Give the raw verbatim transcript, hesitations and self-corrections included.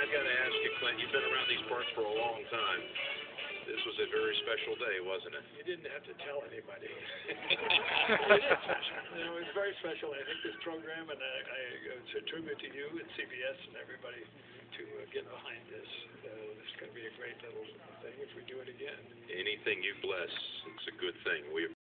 I've got to ask you, Clint, you've been around these parts for a long time. This was a very special day, wasn't it? You didn't have to tell anybody. It is special. You know, it's very special. I think this program, and I, I it's a tribute to you and C B S and everybody to uh, get behind this. Uh, it's going to be a great little thing if we do it again. Anything you bless, it's a good thing. We